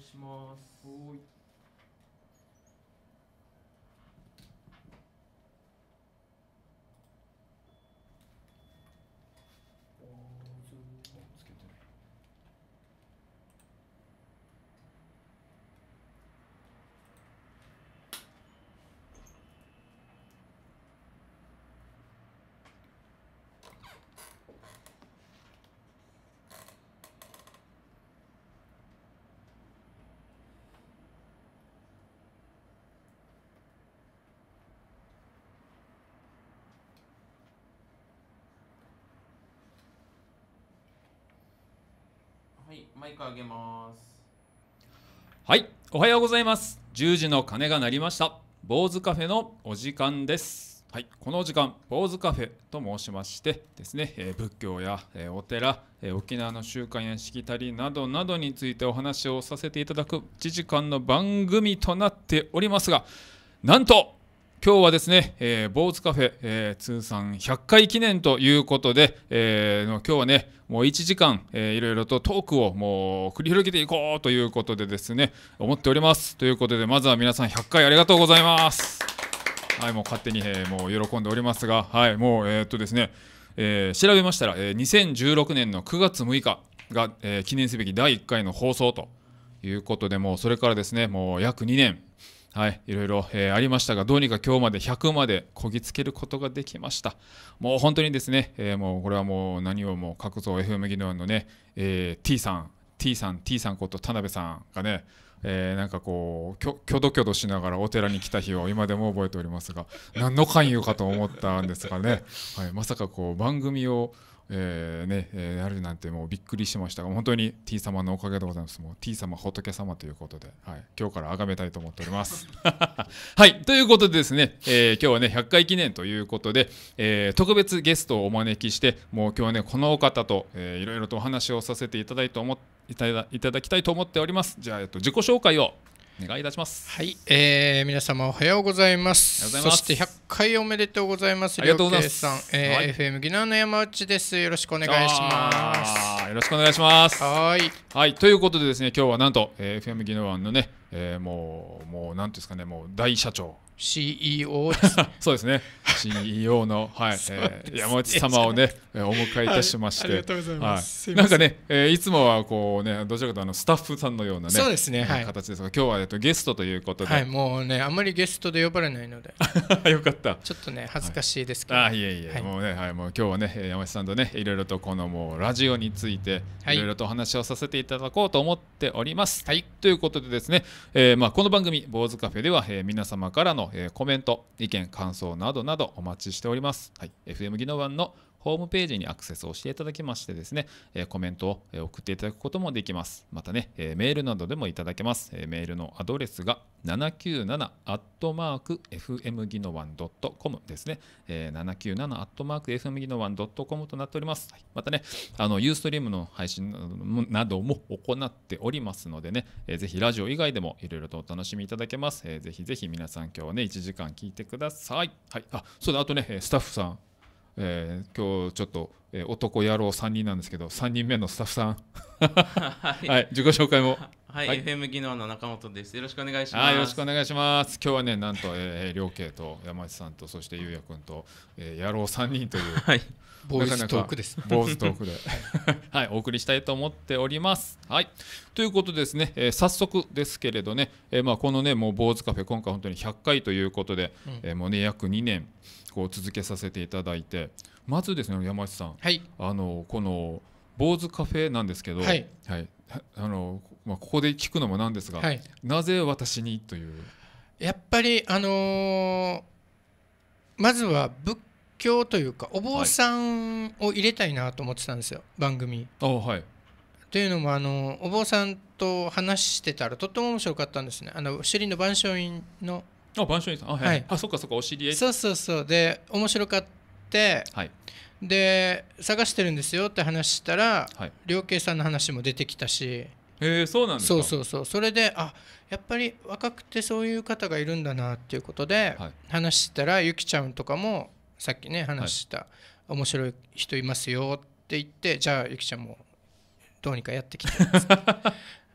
します。 おーい。つけてる。 はい、マイク上げます。 はい、おはようございます。10時の鐘が鳴りました。坊主カフェのお時間です。はい、この時間、坊主カフェと申しましてですね、仏教や、お寺、沖縄の習慣やしきたりなどなどについてお話をさせていただく1時間の番組となっておりますが、なんと今日はですね、坊主カフェ、通算100回記念ということで、今日はね、もう1時間、いろいろとトークをもう繰り広げていこうということでですね、思っております。ということで、まずは皆さん100回ありがとうございます。はい、もう勝手に、もう喜んでおりますが、はい、もうですね、調べましたら、2016年の9月6日が、記念すべき第1回の放送ということで、もうそれからですね、もう約2年。はい、いろいろ、ありましたが、どうにか今日まで100までこぎつけることができました。もう本当にですね、もうこれはもう何をも各ぞ FM 技能のね、T さんこと田辺さんがね、なんかこうキョドキョドしながらお寺に来た日を今でも覚えておりますが、何の勧誘かと思ったんですがね、はい、まさかこう番組をやるなんてもうびっくりしましたが、本当に T 様のおかげでございます。もう T 様仏様ということで、はい、今日から崇めたいと思っておりますはいということでですね、今日はね100回記念ということで、特別ゲストをお招きして、もう今日はねこのお方と、いろいろとお話をさせていただきたいと思っております。じゃあ、自己紹介をお願いいたします。 はい、皆様おはようございます。そして100回おめでとうございます。 ありがとうございます。 さん、FM 技能の山内です。よろしくお願いします。 よろしくお願いします。 はい、 ということでですね、今日はなんと、FM 技能湾のね、もうなんていうんですかね、もう大社長。 CEO ですねそうですね CEO の、はい山内様をねお迎えいたしまして、 はい、ありがとうございます、 はい、なんかね、いつもはこうねどちらかというとスタッフさんのようなね、 そうですね、はい、 形ですが、今日はゲストということで、 はい、もうねあんまりゲストで呼ばれないのでよかった。 ちょっとね恥ずかしいですけど、 はい、いえ、はい、もうね、はい、もう今日はね山内さんとねいろいろとこのもうラジオについていろいろとお話をさせていただこうと思っております。 はい、 ということでですね、この番組坊主カフェでは、皆様からの、コメント意見感想などなどお待ちしております。はい、FM 技能湾のホームページにアクセスをしていただきましてですね、コメントを送っていただくこともできます。またね、メールなどでもいただけます。メールのアドレスが797@fm技能湾 .com ですね。797@fm技能湾 .com となっております。はい、またね、ユーストリームの配信なども行っておりますのでね、ぜひラジオ以外でもいろいろとお楽しみいただけます。ぜひぜひ皆さん今日はね1時間聞いてください。はい、そうだ、あとねスタッフさん、今日ちょっと、男野郎3人なんですけど、3人目のスタッフさんはい、はい、自己紹介もはい、はい、FM 技能の中本です。よろしくお願いします。 よろしくお願いします。今日はねなんと、両家と山内さんとそしてゆうやくんと、野郎3人という、 はい、 坊主トークです。 坊主トークではい、お送りしたいと思っております。はい、ということでですね、早速ですけれどね、このねもう坊主カフェ今回本当に100回ということで、もうね約2年こう続けさせていただいて、まずですね山内さん、 はい、 この坊主カフェなんですけど、 はい、 はい、ここで聞くのもなんですが、 はい、 なぜ私にという。 やっぱりまずは仏教というかお坊さんを入れたいなと思ってたんですよ、番組。 はい、 というのもお坊さんと話してたらとっても面白かったんですね。首里の万象院の万象院さん、はい、はい、そっかそっか、お知り合い。 そうで面白かって、 はい、 で探してるんですよって話したら、 はい、 両家さんの話も出てきたし、 そうなんですか。 それでやっぱり若くてそういう方がいるんだなっていうことで、 はい、 話したらゆきちゃんとかもさっきね話した、はい、面白い人いますよって言って、じゃあゆきちゃんもどうにかやってきてます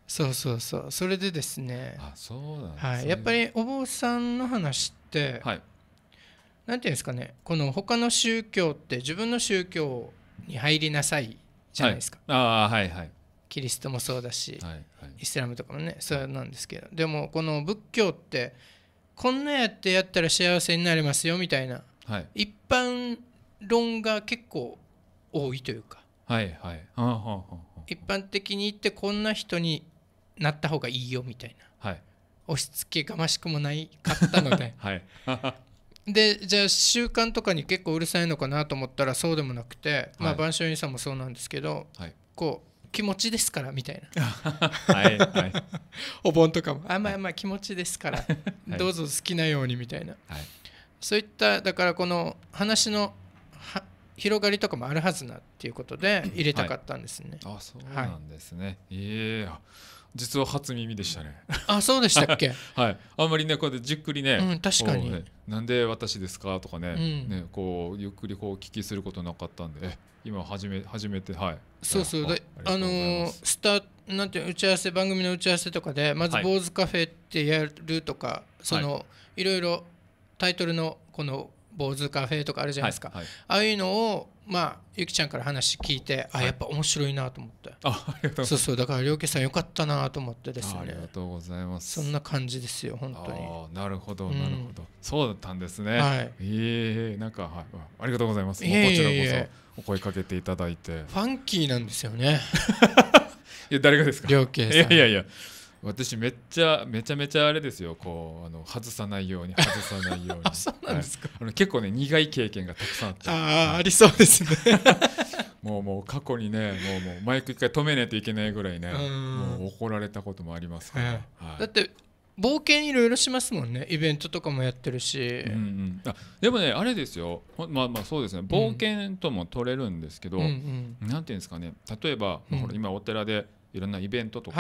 そうそうそう、それでですね、 あ、そうなんですね。 はい、やっぱりお坊さんの話って、 はいなんていうんですかね、この他の宗教って自分の宗教に入りなさいじゃないですか、 はい、ああ、はいはいキリストもそうだし、 はいはいイスラムとかもねそうなんですけど、でもこの仏教ってこんなやってやったら幸せになれますよみたいなはい一般論が結構多いというか、 はいはい、はあはあは一般的に言ってこんな人になった方がいいよみたいなあ、はい押し付けがましくもないかったのではいでじゃあ習慣とかに結構うるさいのかなと思ったらそうでもなくて、まあはい万象院さんもそうなんですけど、 はいこう気持ちですからみたいなはいはいお盆とかもまあまあ気持ちですから、 いどうぞ好きなようにみたいな、 はいそういっただからこの話の広がりとかもあるはずなっていうことで入れたかったんですね、 あ、そうなんですね、実は初耳でしたねあ、そうでしたっけはい、あんまりねこうやってじっくりね、 うん確かにこうねなんで私ですかとかね、 うんねこうゆっくりこうお聞きすることなかったんで、今初めて、はいそうそうでありがとうございますなんていう打ち合わせ番組の打ち合わせとかでまずはい坊主カフェってやるとか、そのいろいろタイトルのこの坊主カフェとかあるじゃないですか、 はいはい、 ああいうのをまあゆきちゃんから話聞いて、 はいやっぱ面白いなと思って、 ありがとうございます。 そうそうだから両家さんよかったなと思ってですありがね、 とうございます。 そんな感じですよ本当に。 ああ、なるほどうんなるほど、そうだったんですね。 はいなんか、はい、ありがとうございます。 いえいえいえもうこちらこそお声かけていただいて。 ファンキーなんですよねいや、誰がですか。 両家さん。 いや私めちゃめちゃあれですよ、こう外さないようにあ、そうなんですか。 結構ね苦い経験がたくさんあってありそうですねもう過去にねもうマイク一回止めないといけないぐらいね、 うんもう怒られたこともありますから、はいだって冒険いろいろしますもんね、イベントとかもやってるし、 でもねあれですよ、まあそうですね、冒険とも取れるんですけど、 うんなんていうんですかね、例えば、ほら今お寺でいろんなイベントとか、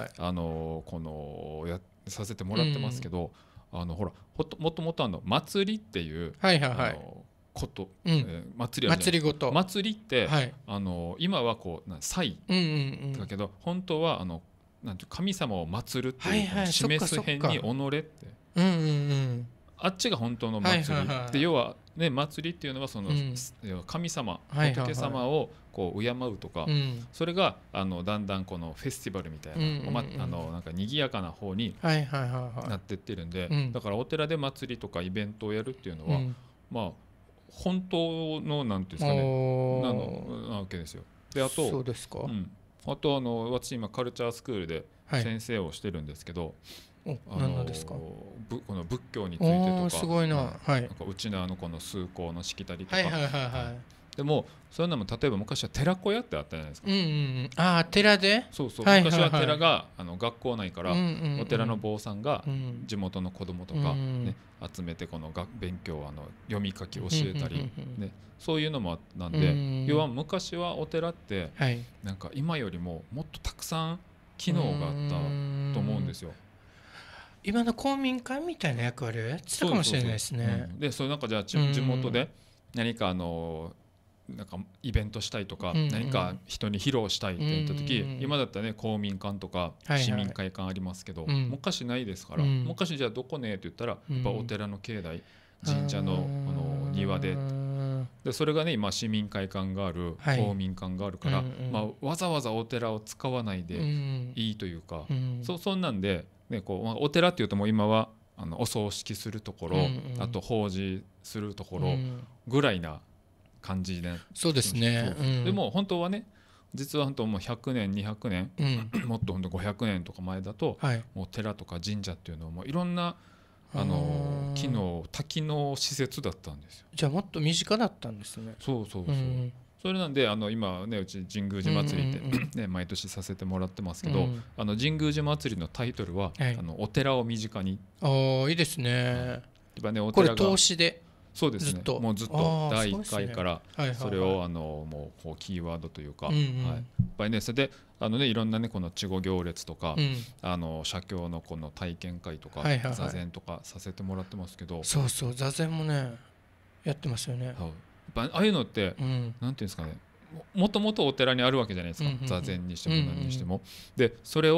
させてもらってますけど、ほらもともと祭りっていうこと、祭りって、今はこう祭だけど、本当はなんて神様を祀るっていう示す辺に己って、あっちが本当の祭りで、要はね祭りっていうのはその神様仏様をこう敬うとか、それがだんだんこのフェスティバルみたいななんか賑やかな方になってってるんで、だからお寺で祭りとかイベントをやるっていうのは、まあ本当のなんていうんですかねなわけですよ。であとそうですか。 あと私今カルチャースクールで先生をしてるんですけど、 何ですか。 この仏教についてとか、 すごいな、 なんかうちのこの崇高のしきたりとか、でもそういうのも例えば昔は寺子屋ってあったじゃないですか。 寺で、 そう昔は寺が学校内からお寺の坊さんが地元の子供とかね集めてこの勉強読み書き教えたりね、そういうのもなんで、要は昔はお寺ってなんか今よりももっとたくさん機能があったと思うんですよ。 今の公民館みたいな役割をやってたかもしれないですね。 でそういうなんかじゃあ地元で何かなんかイベントしたいとか、何か人に披露したいって言った時、今だったらね公民館とか市民会館ありますけど、昔ないですから、昔じゃあどこねって言ったらやっぱお寺の境内神社の庭で、それがね今市民会館がある、公民館があるから、わざわざお寺を使わないでいいというか、そんなんで、ね、こうお寺っていうともう今はお葬式するところ、あと法事するところぐらいな感じで、 そうですね。 でも本当はね、実は本当もう100年200年、もっと本当500年とか前だと、もう寺とか神社っていうのはもういろんな多機能施設だったんですよ。 じゃあもっと身近だったんですね。 そう、それなんで今ねうち神宮寺祭りってね毎年させてもらってますけど、神宮寺祭りのタイトルはお寺を身近に。 いいですね。 これ投資で。 そうですね。もうずっと第1回からそれをもうキーワードというか、やっぱりねそれでいろんなねこの稚語行列とか写経のこの体験会とか座禅とかさせてもらってますけど、 そう座禅もねやってますよね。 ああいうのってなんていうんですかね、もともとお寺にあるわけじゃないですか、座禅にしても何にしても。でそれを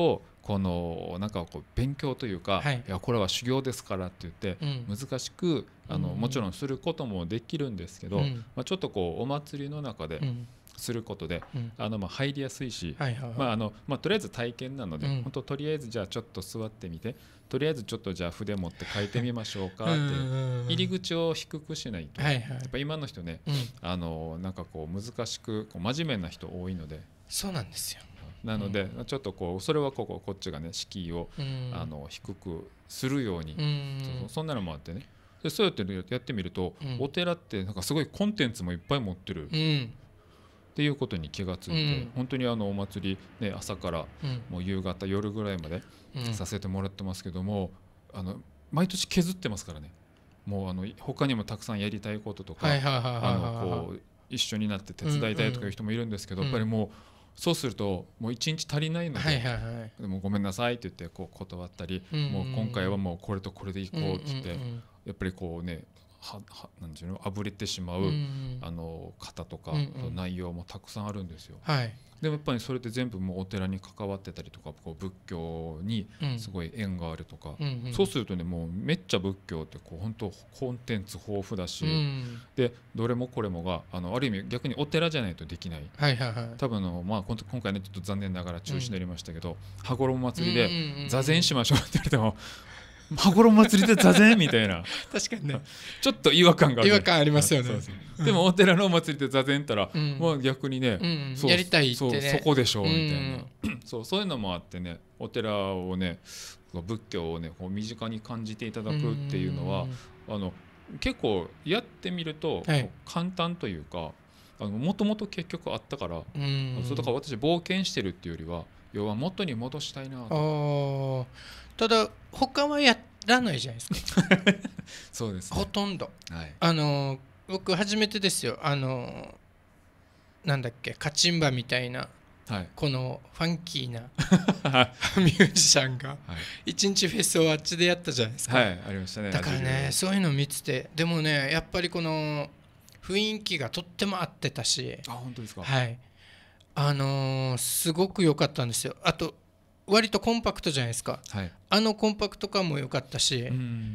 このなんかこう勉強というか、 はいいやこれは修行ですからって言って難しくもちろんすることもできるんですけど、ちょっとこうお祭りの中ですることで入りやすいし、とりあえず体験なので、本当とりあえずじゃあちょっと座ってみて、とりあえずちょっとじゃあ筆持って書いてみましょうかって入り口を低くしないと、やっぱ今の人ね、なんかこう難しく真面目な人多いので。 そうなんですよ。 なのでちょっとこうそれはこっちがね敷居を低くするように、そんなのもあってね、でそうやってやってみると、お寺ってなんかすごいコンテンツもいっぱい持ってるっていうことに気がついて、本当にお祭り、ね、朝からもう夕方夜ぐらいまでさせてもらってますけども、毎年削ってますからね。もう他にもたくさんやりたいこととかこう一緒になって手伝いたいとかいう人もいるんですけど、やっぱりもうそうするともう1日足りないので、でもごめんなさいって言ってこう断ったり、もう今回はもうこれとこれでいこうって言って、やっぱりこうねなんていうの、あぶれてしまう方とか内容もたくさんあるんですよ。でもやっぱりそれで全部もうお寺に関わってたりとか、こう仏教にすごい縁があるとか、そうするとねもうめっちゃ仏教ってこう本当コンテンツ豊富だし、でどれもこれもがある意味逆にお寺じゃないとできない、多分今回ねちょっと残念ながら中止になりましたけど、羽衣祭りで座禅しましょうって言われても羽衣祭りで座禅みたいな確かにねちょっと違和感がある、 違和感ありますよね。 でもお寺のお祭りで座禅ったら、もう逆にね、 やりたいってね、 そこでしょうみたいな、そういうのもあってね、お寺をね仏教をねこう身近に感じていただくっていうのは結構やってみると簡単というか、もともと結局あったから、そうだから私冒険してるっていうよりは要は元に戻したいなと。 ただ他はやらないじゃないですかそうですね、 ほとんど、僕初めてですよ、なんだっけカチンバみたいな、このファンキーなミュージシャンが一日フェスをあっちでやったじゃないですか。 ありましたね。 だからねそういうのを見てて、でもねやっぱりこの雰囲気がとっても合ってたし、 本当ですか。 すごく良かったんですよ。あと割とコンパクトじゃないですか、コンパクト感も良かったし、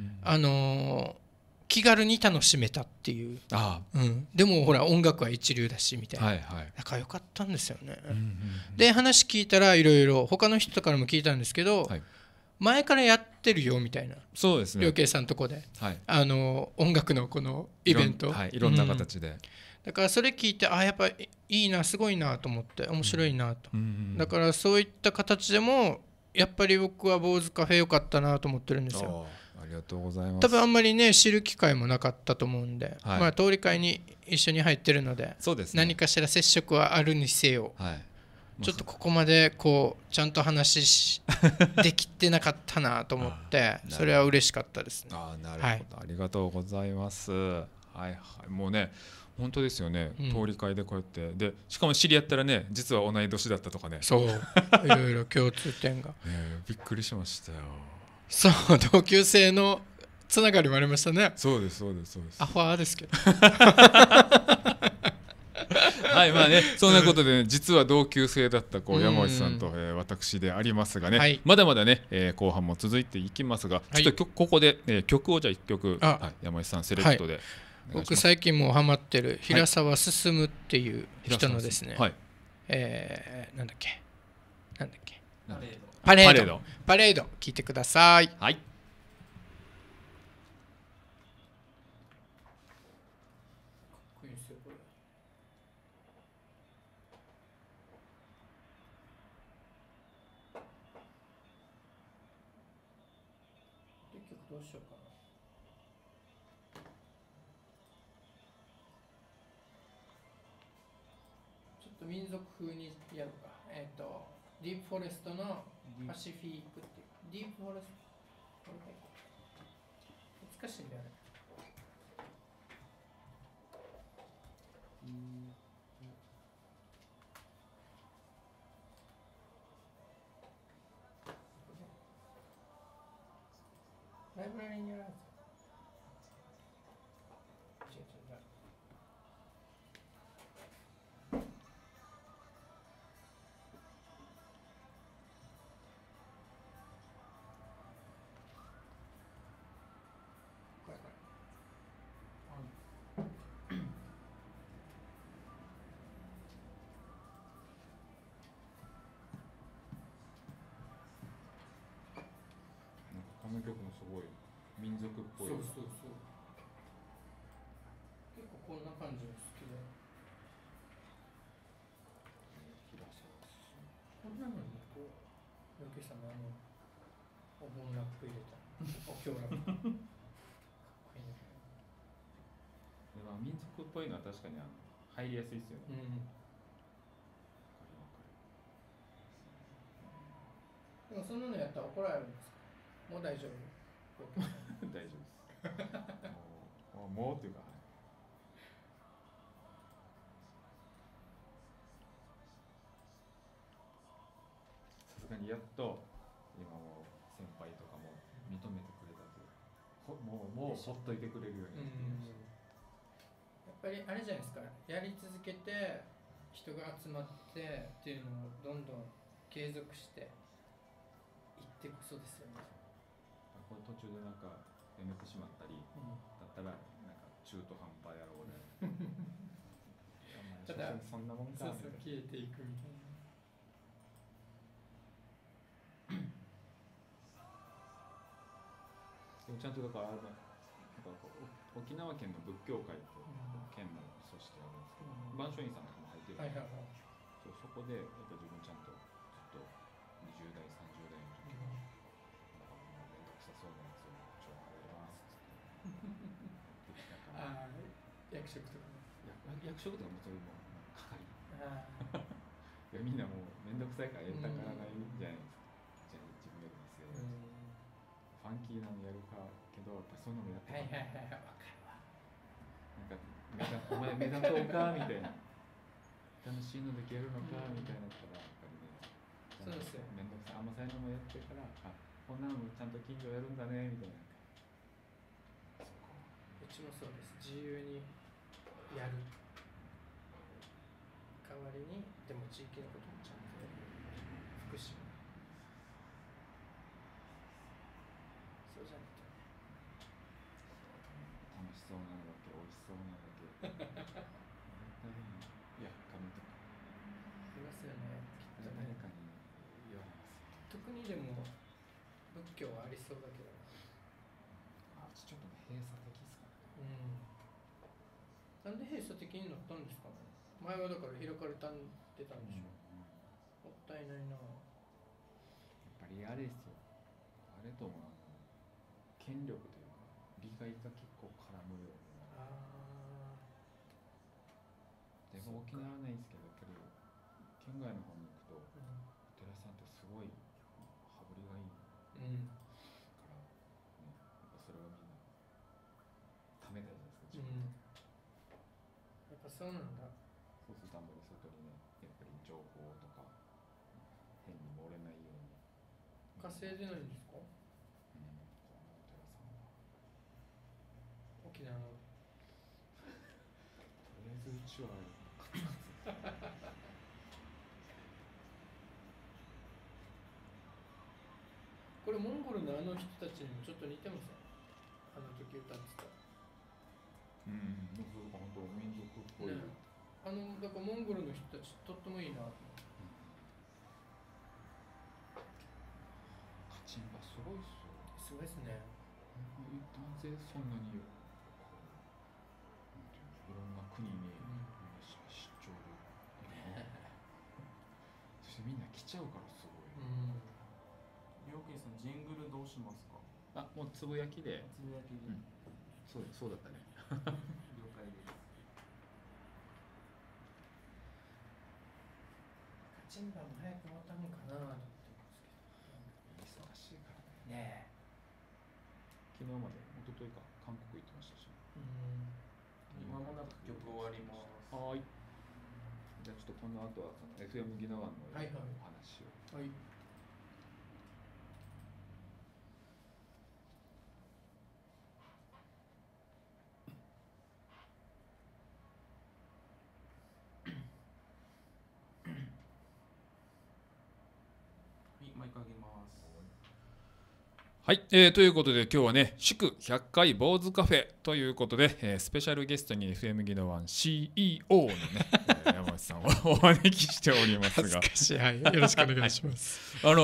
気軽に楽しめたっていう、でもほら音楽は一流だしみたいな、だから良かったんですよね。で話聞いたらいろいろ他の人からも聞いたんですけど、前からやってるよみたいな、 そうですね、 両慶さんのとこで、音楽のこのイベント、 いろんな形で、 だからそれ聞いてやっぱりいいな、すごいなと思って、面白いなと、だからそういった形でもやっぱり僕は坊主カフェ良かったなと思ってるんですよ。 ありがとうございます。 多分あんまりね知る機会もなかったと思うんで、通り会に一緒に入ってるので、何かしら接触はあるにせよ、ちょっとここまでこうちゃんと話できてなかったなと思ってそれは嬉しかったですね。 なるほど、ありがとうございます。もうね本当ですよね、通り会でこうやってでしかも知り合ったらね実は同い年だったとかね、 そういろいろ共通点がびっくりしましたよ。 そう同級生のつながりもありましたね。 そうですアファーですけどそんなことで、実は同級生だった山内さんと私でありますがね、まだまだね後半も続いていきますが、ちょっとここで曲をじゃあ1曲山内さんセレクトで、 僕最近もうハマってる平沢進っていう人のですね、なんだっけパレード聞いてください。どうしようかな。ちょっと民族風にやるか。ディープフォレストのパシフィックっていう。ディープフォレスト。難しいんだよね。ライブラリにやらないですか。 の曲もすごい民族っぽい。 そう結構こんな感じが好きで。こんなのにこうロケさんのお盆ラップ入れたお経ラップかっこいいね。 でも民族っぽいのは確かに入りやすいですよね。 でもそんなのやったら怒られるんですか？もう大丈夫？ 大丈夫ですもうっていうか、さすがにやっと今も先輩とかも認めてくれたという、もうほっといてくれるようになってきました。 やっぱりあれじゃないですか、やり続けて人が集まってっていうのをどんどん継続していってこそですよね。 これ途中でなんかやめてしまったり、だったらなんか中途半端やろうねただそんなもんか、 そう消えていくみたいな。 でもちゃんとだからなんか沖縄県の仏教会と県の組織があるんですけど、万松院さんとかも入ってるんですけど、そこでやっぱ自分ちゃんとずっと20代30代の時は面倒くさそうなやつをちょっと入りますって役職とかね。 役職とかもそれも係いやみんなもう面倒くさいからやりたからないじゃないですか。じゃあ自分よりもせいファンキーなのやるかけど、やっぱそういうのもやってわかるわ。 なんかお前目立とうかみたいな楽しいのできるのかみたいなったらやっぱりね、 そうですよ。 面倒くさい甘さいのもやってから、こんなのもちゃんと近所やるんだねみたいな。 うちもそうです。自由にやる代わりにでも地域のこともちゃんとやる。福祉もそうじゃないと楽しそうなのだけ美味しそうなのだけいや紙とかいますよね、きっとね。 誰かに言われます。 特にでも仏教はありそうだけど、 ちょっと閉鎖的ですかね。 ね。 なんで閉鎖的になったんですかね。前はだから開かれたんでたんでしょ。もったいないな。やっぱりあれですよ。あれとも権力というか利害が結構絡むような。でも沖縄はないんですけど、やっぱり県外の方に行くと、お寺さんってすごい羽振りがいいから、ね、やっぱそれはみんなためたいじゃないですか、自分やっぱそうなんだ。 そうするとあんまり外にね、やっぱり情報とか変に漏れないように稼いでないんですか？ このお寺さんは沖縄のとりあえずうちはこれモンゴルのあの人たちにもちょっと似てません？あの時歌ってた。 本当民族っぽい、ね、 だからモンゴルの人たちとってもいいなと思って。 カチンバすごいっすよ。 すごいですね。 男性そんなにいろんな国に出張で、そしてみんな来ちゃうからすごい。 ヨーケイさん、ジングルどうしますか？ もうつぶやきで。 つぶやきで。 そうだったね。 了解です。 カチンバも早く終わったのかなと思ってますけど。 忙しいからね。昨日まで、一昨日か、韓国行ってましたし。 今もなく曲終わります。 はい。じゃあちょっとこの後はFM 宜野湾のお話を。 はい。 マイクあげます。 はい、ということで今日はね祝100回坊主カフェということで、スペシャルゲストに FM 宜野湾 CEO のね、山内さんをお招きしておりますが恥ずかしい、はい、よろしくお願いします。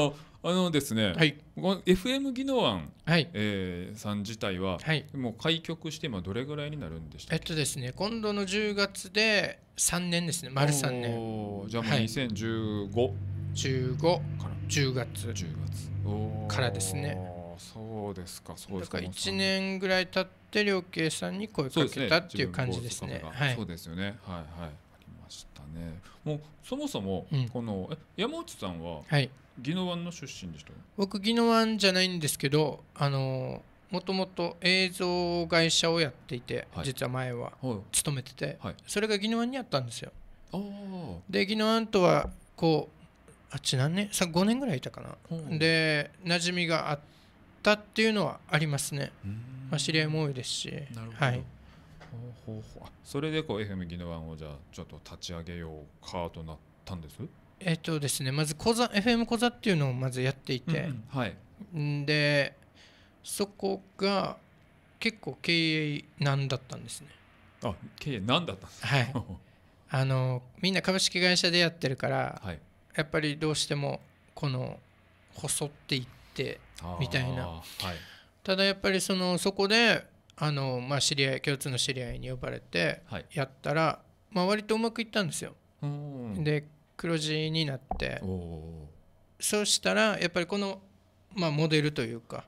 ですね、 はい、 この FM 宜野湾、 はい、 さん自体は、 はい、 もう開局して今どれぐらいになるんでしたっけ？ ですね、今度の10月で3年ですね、丸3年。 じゃあもう2015、 15 から 10月からですね。 そうですか、そうですか。 だから1年ぐらい経って両慶さんに声かけたっていう感じですね。 そうですよね。はいはい、ありましたね。もうそもそもこの、山内さんは宜野湾の出身でした？ 僕宜野湾じゃないんですけど、もともと映像会社をやっていて、実は前は勤めてて、それが宜野湾にあったんですよ。で宜野湾とはこう何年5年ぐらいいたかな。で馴染みがあったっていうのはありますね。知り合いも多いですし。 なるほど。それでこう FM 宜野湾をじゃあちょっと立ち上げようかとなったんです？ ですね、まずFM 講座っていうのをまずやっていて、でそこが結構経営難だったんですね。 経営難だったんですはいみんな株式会社でやってるから、やっぱりどうしてもこの細っていってみたいな。ただやっぱりそこで知り合い共通の知り合いに呼ばれてやったら、割とうまくいったんですよ。で黒字になって、そうしたらやっぱりこの、モデルというか、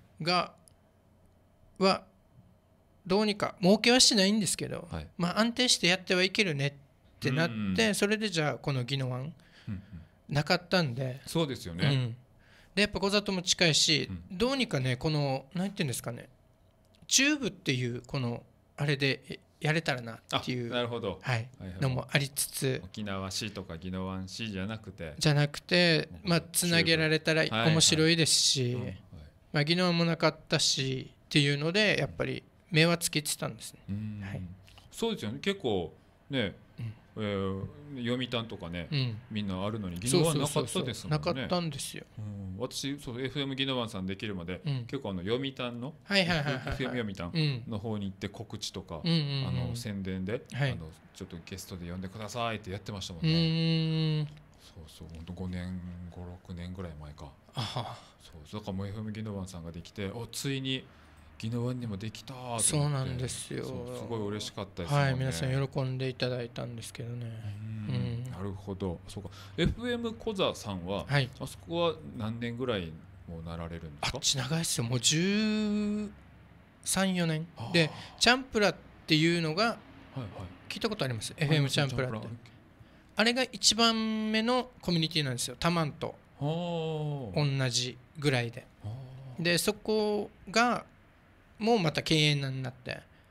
はどうにか儲けはしないんですけど、安定してやってはいけるねってなって、それでじゃあこの宜野湾なかったんで、 そうですよね。 でやっぱ小里も近いし、どうにかねこのなんていうんですかね、チューブっていうこのあれでやれたらなっていうのもありつつ、 沖縄市とか宜野湾市じゃなくてつなげられたら面白いですし、宜野湾もなかったしっていうのでやっぱり目はつけてたんですね。 そうですよね。結構ね、読谷とかね、みんなあるのに宜野湾なかったですもんね。 なかったんですよ。 私FM 宜野湾さんできるまで、結構読谷の FM 読谷の方に行って告知とか、宣伝で、ちょっとゲストで呼んでくださいってやってましたもんね。そう本当5年5、6年ぐらい前か。だからもう FM 宜野湾さんができて、ついに宜野湾にもできたと思って。 そうなんですよ。 すごい嬉しかったですね。 皆さん喜んでいただいたんですけどね。 なるほど。そうか。FM 小座さんは、あそこは何年ぐらいもなられるんですか？ 長いですよ。もう13、14年で、チャンプラっていうのが聞いたことあります？ FM チャンプラって。あれが一番目のコミュニティなんですよ。タマンと同じぐらいで。でそこがもうまた経営になって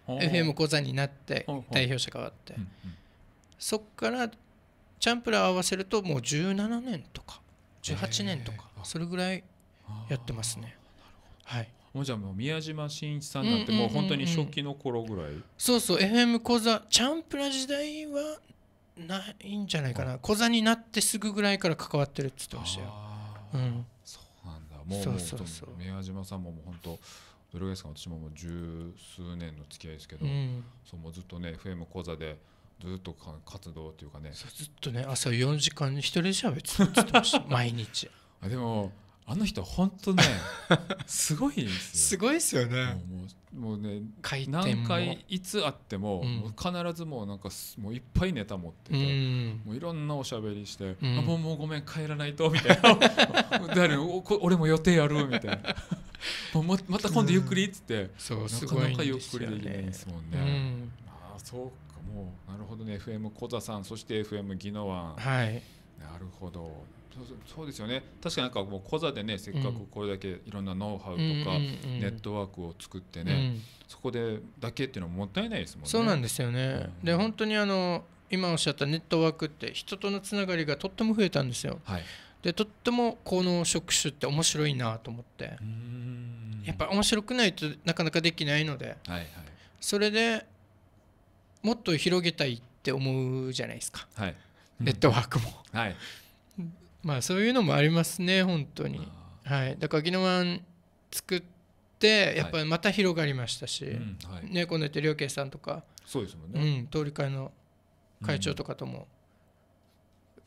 FM 講座になって代表者変わって、そこからチャンプラー合わせるともう17年とか18年とかそれぐらいやってますね。 もうじゃあもう宮島真一さんなんてもう本当に初期の頃ぐらい。 そう FM 講座チャンプラー時代はないんじゃないかな。講座になってすぐぐらいから関わってるって言ってましたよ。 そうなんだ。もう宮島さんももう本当どれぐらいですか？私ももう十数年の付き合いですけど、もうずっとね FM 講座でずっと活動っていうかね、 ずっとね朝4時間一人で喋ってました毎日。 でもあの人本当ねすごいですよ。 すごいですよね。 もうね何回いつあっても、必ずもうなんかもういっぱいネタ持ってて、もういろんなおしゃべりして、もうごめん帰らないとみたいな俺も予定あるみたいなまた今度ゆっくりっつって、なかなかゆっくりできないですもんね。そうか、もうなるほどね。 FM 小座さん、そして FM 宜野湾。なるほど。そうですよね。確かになんかもう小座でね、せっかくこれだけいろんなノウハウとかネットワークを作ってね、そこでだけっていうのはもったいないですもんね。 そうなんですよね。で本当に今おっしゃったネットワークって人とのつながりがとっても増えたんですよ。でとってもこの職種って面白いなと思って、やっぱ面白くないとなかなかできないので、それでもっと広げたいって思うじゃないですか、ネットワークも。そういうのもありますね本当に。だから宜野湾作ってやっぱりまた広がりましたし、この両慶さんとか、 そうですもんね、 通り会の会長とかとも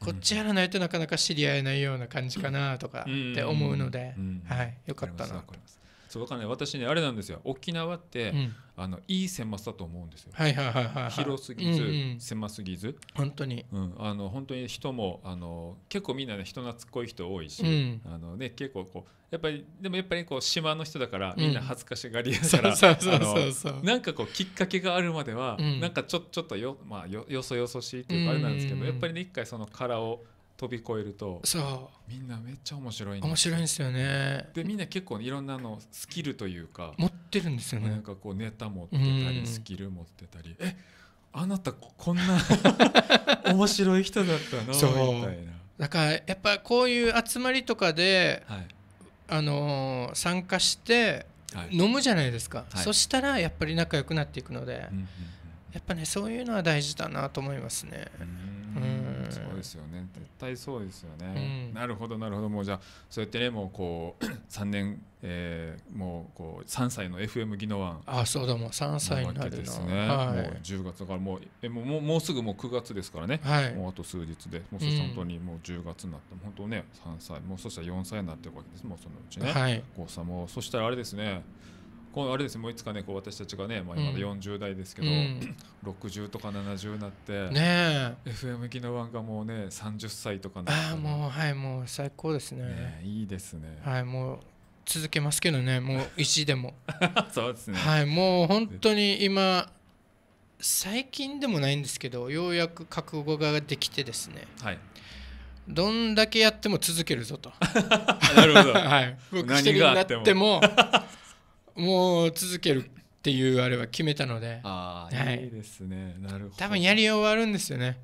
こっちやらないとなかなか知り合えないような感じかなとかって思うので、はい、よかったなと。 そうかね、私ねあれなんですよ、沖縄って、いい狭さと思うんですよ。広すぎず、狭すぎず、 本当に、 本当に人も結構みんなね人懐っこい人多いし、結構こうやっぱりこう島の人だからみんな恥ずかしがりやから、なんかこうきっかけがあるまでは、なんかちょっとよそよそしいっていうかあれなんですけど、やっぱりね一回その殻を飛び越えるとみんなめっちゃ面白いんですよね。 でみんな結構いろんなスキルというか持ってるんですよね。 なんかこうネタ持ってたり、スキル持ってたり、あなたこんな面白い人だったのみたいな。 だからやっぱこういう集まりとかで、参加して飲むじゃないですか、そしたらやっぱり仲良くなっていくので、やっぱねそういうのは大事だなと思いますね。 そうですよね、絶対そうですよね。なるほどなるほど。もうじゃあそうやってねもうこう3年、もうこう3歳の FM ギノワン、 そうだもう3歳になるですね。もう10月からもうすぐもう9月ですからね、もうあと数日でもう本当にもう10月になって本当ね3歳もうそしたら4歳になってるわけです。もうそのうちね、こうさもうそしたらあれですね、こうあれですね、もういつかねこう私たちがね、今40代ですけど、60とか70になって、FM ギノワンがもうね30歳とかになって、 もう最高ですね。 いいですね。 もう続けますけどね、もう1でもそうですね。 もう本当に今最近でもないんですけど、ようやく覚悟ができてですね、どんだけやっても続けるぞとなるほど、 僕一人になってももう続けるっていうあれは決めたので、 いいですね。なるほど。 多分やり終わるんですよね。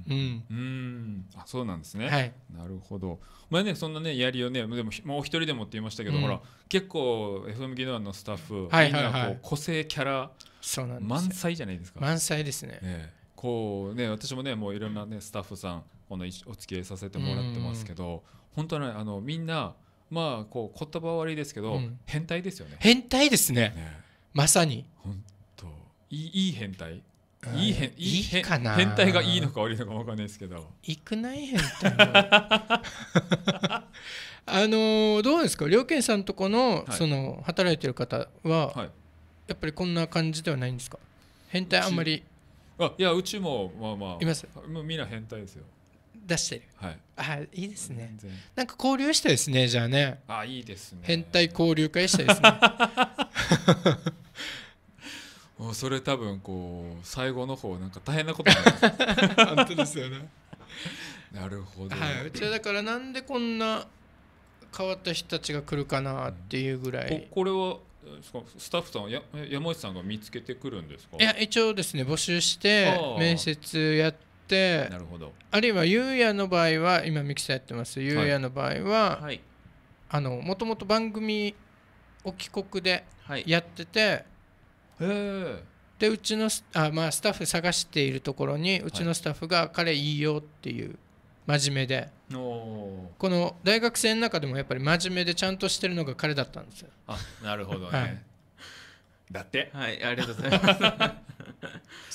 そうなんですね。なるほど。まあねそんなねやりをねでももうお一人でもって言いましたけど、ほら結構 FM ギノワンのスタッフみんなこう個性キャラ満載じゃないですか。 満載ですね。 こうね私もねもういろんなねスタッフさんお付き合いさせてもらってますけど、本当ねみんなまあこう言葉悪いですけど、変態ですよね。 変態ですね。まさに。 本当いい変態。いいかな。 変態がいいのか悪いのか分かんないですけど。 いくない変態。どうですか、良健さんとこのその働いてる方はやっぱりこんな感じではないんですか。変態あんまり。 いやうちもまあいます。 もうみんな変態ですよ。 出してる。いいですね。なんか交流したいですね。じゃあね。 いいですね。 変態交流会したいですね。 もうそれ多分こう最後の方なんか大変なことになります。 本当ですよね。 なるほど。 うちはだからなんでこんな変わった人たちが来るかなっていうぐらい。 これはスタッフさん山内さんが見つけてくるんですか。 いや一応ですね募集して面接やって。 なるほど。 あるいはゆうやの場合は今ミキサーやってますゆうやの場合はもともと番組を帰国でやってて、でうちのスタッフ探しているところにうちのスタッフが彼いいよっていう真面目で、この大学生の中でもやっぱり真面目でちゃんとしてるのが彼だったんですよ。 なるほどね。だってありがとうございます。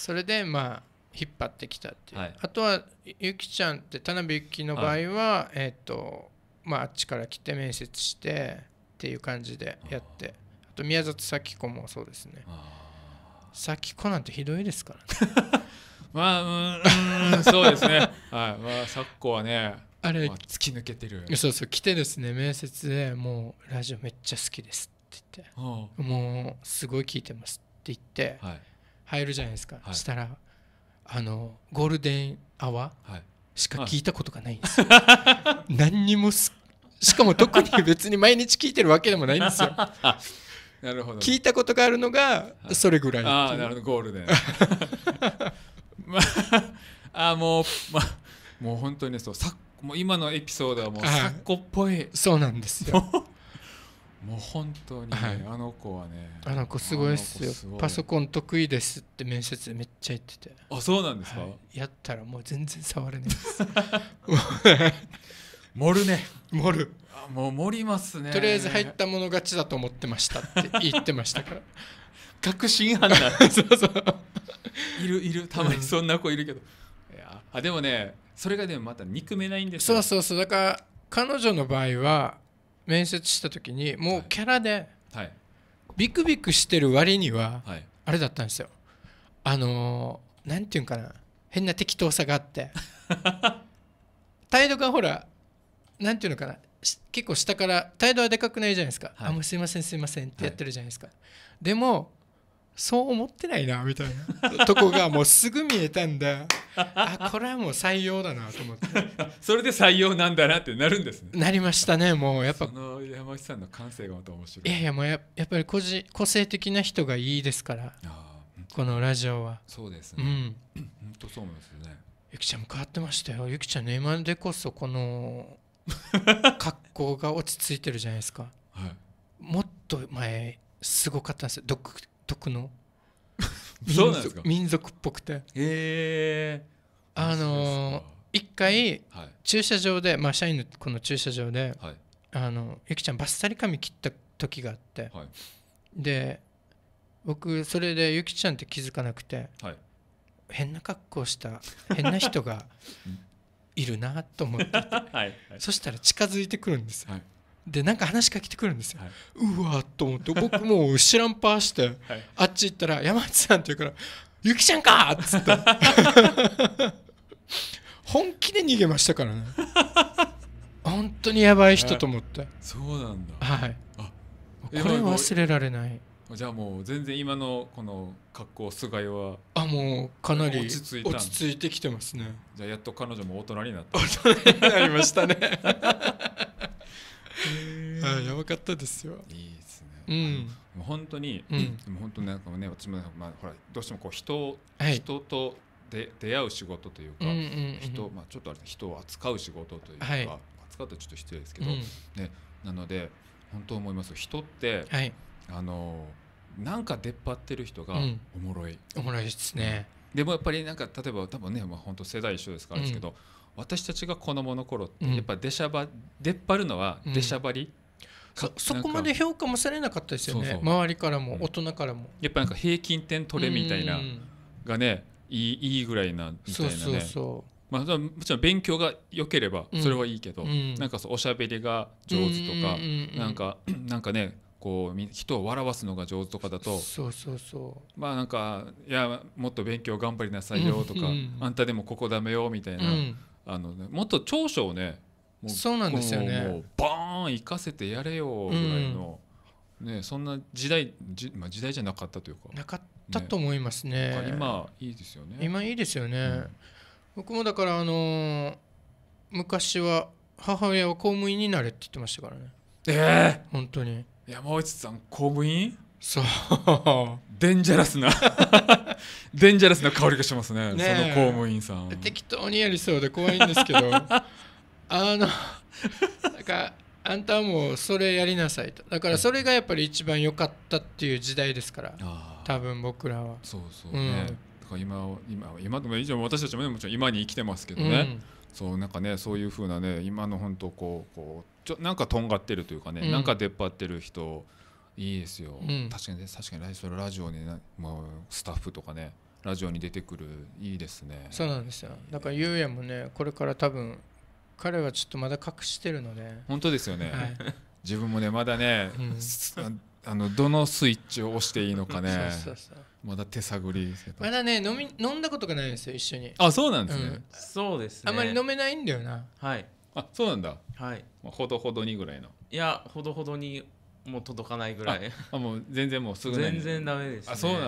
それで引っ張ってきたっていう、あとはゆきちゃんって田辺ゆきの場合は、あっちから来て面接してっていう感じでやって、あと宮里咲子もそうですね。咲子なんてひどいですからね。そうですね。咲子はねあれ突き抜けてる。 そう来てですね面接でもうラジオめっちゃ好きですって言って、もうすごい聞いてますって言って入るじゃないですか。そしたらゴールデンアワーしか聞いたことがないんですよ。何にもしかも特に別に毎日聞いてるわけでもないんですよ。 なるほど。 聞いたことがあるのがそれぐらい。 なるほどゴールデン。もう本当にもう今のエピソードはもう咲子っぽい。 そうなんですよ。 もう本当にね、あの子はね、 あの子すごいですよ。パソコン得意ですって面接でめっちゃ言ってて。 そうなんですか。 やったらもう全然触れないです。 盛るね。 盛る。 もう盛りますね。 とりあえず入ったもの勝ちだと思ってましたって言ってましたから。 確信犯だ。 そういるたまにそんな子いるけど。でもねそれがでもまた憎めないんですよ。 そうそうそう、だから彼女の場合は面接した時にもうキャラでビクビクしてる割にはあれだったんですよ。なんていうんかな、変な適当さがあって態度がほらなんていうのかな、結構下から態度はでかくないじゃないですか、もうすいませんすいませんってやってるじゃないですか、でもそう思ってないなみたいなとこがもうすぐ見えたんでこれはもう採用だなと思ってそれで採用なんだなってなるんですね。 なりましたね。もうやっぱその山内さんの感性がまた面白い。 いやいや、もうやっぱり個性的な人がいいですから、このラジオは。 そうですね、本当そう思いますね。 ゆきちゃんも変わってましたよ。ゆきちゃんね、今でこそこの格好が落ち着いてるじゃないですか、もっと前すごかったんですよ、独のそうなんですか。 民族っぽくて、一回駐車場で、社員のこの駐車場で、ゆきちゃんバッサリ髪切った時があって、で僕それでゆきちゃんって気づかなくて、変な格好した変な人がいるなと思ってそしたら近づいてくるんですよ、でなんか話しかけてくるんですよ、うわと思って僕もう知らんぱーして、あっち行ったら山内さんって言うからゆきちゃんかっつって本気で逃げましたからね本当にやばい人と思って、 そうなんだ。 これ忘れられない。 じゃあもう全然今のこの格好菅井はもうかなり落ち着いてきてますね。 じゃあやっと彼女も大人になった。 大人になりましたねやばかったですよ。 いいですね。もう本当に、本当なんかね、私もほらどうしてもこう人と出会う仕事というか、ちょっとあれ人を扱う仕事というか、扱うとちょっと失礼ですけど、ね、なので本当思います。人って、なんか出っ張ってる人がおもろい。 おもろいですね。 でもやっぱりなんか例えば多分ね、本当世代一緒ですからですけど、私たちが子供の頃ってやっぱ出っ張るのは出しゃばり、 そこまで評価もされなかったですよね。周りからも大人からもやっぱなんか平均点取れみたいながね、いいぐらいなみたいなね。もちろん勉強が良ければそれはいいけど、なんかおしゃべりが上手とか、なんかねこう人を笑わすのが上手とかだと、なんかいやもっと勉強頑張りなさいよとか、あんたでもここダメよみたいな、もっと長所をね、 そうなんですよね、 もうバーン行かせてやれよぐらいの、そんな時代じゃなかったというか、 なかったと思いますね。 今いいですよね。 今いいですよね。僕もだから昔は母親は公務員になれって言ってましたからね。本当に。 山内さん公務員？ そうデンジャラスな香りがしますね、その公務員さん。 適当にやりそうで怖いんですけどなんかあんたはもうそれやりなさいと。だからそれがやっぱり一番良かったっていう時代ですから、多分僕らは。 そうね、だから今でも以上私たちもねもちろん今に生きてますけどね、そうなんかね、そういう風なね、今の本当こうなんかとんがってるというかね、なんか出っ張ってる人いいですよ。確かにラジオにスタッフとかね、ラジオに出てくるいいですね。 そうなんですよ。だからゆうやもね、これから多分彼はちょっとまだ隠してるので。 本当ですよね。自分もねまだね、どのスイッチを押していいのかね、まだ手探りですけど。 まだね飲んだことがないんですよ、一緒に。 そうなんですね。 そうですね。 あんまり飲めないんだよな。 そうなんだ。ほどほどにぐらいの。 いや、ほどほどにもう届かないぐらい。 もう全然もうすぐ全然ダメですね。 そうなん。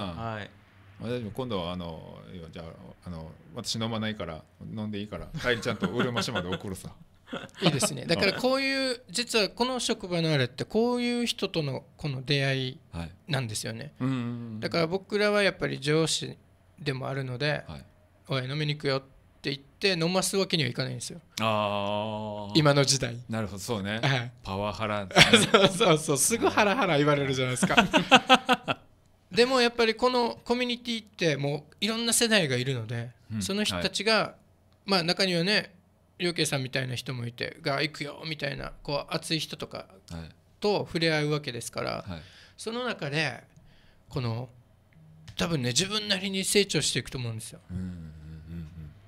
私も今度はじゃあ私飲まないから飲んでいいから帰りちゃんとうるま市まで送るさ。 いいですね。だからこういう実はこの職場のあれってこういう人とのこの出会いなんですよね。だから僕らはやっぱり上司でもあるので、おい飲みに行くよって言って飲ますわけにはいかないんですよ。今の時代。 なるほど、そうね。パワハラ。 そうすぐハラハラ言われるじゃないですか。でもやっぱりこのコミュニティってもういろんな世代がいるので、その人たちが中にはね、りょうけいさんみたいな人もいてが行くよみたいなこう熱い人とかと触れ合うわけですから、その中でこの多分ね自分なりに成長していくと思うんですよ。